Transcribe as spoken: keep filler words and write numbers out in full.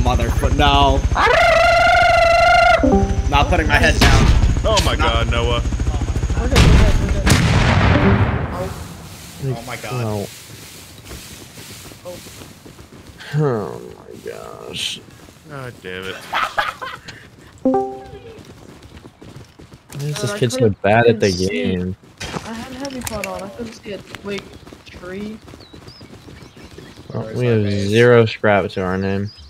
motherfucker. No. Not putting my head down. Oh my Not god, Noah. We're good, we're good, we're good. Oh, oh my god. No. Oh. Oh my gosh. God damn it. Why is this kid so bad at the game? I had heavy pot on. I couldn't see a twig tree. Well, we have zero scrap to our name.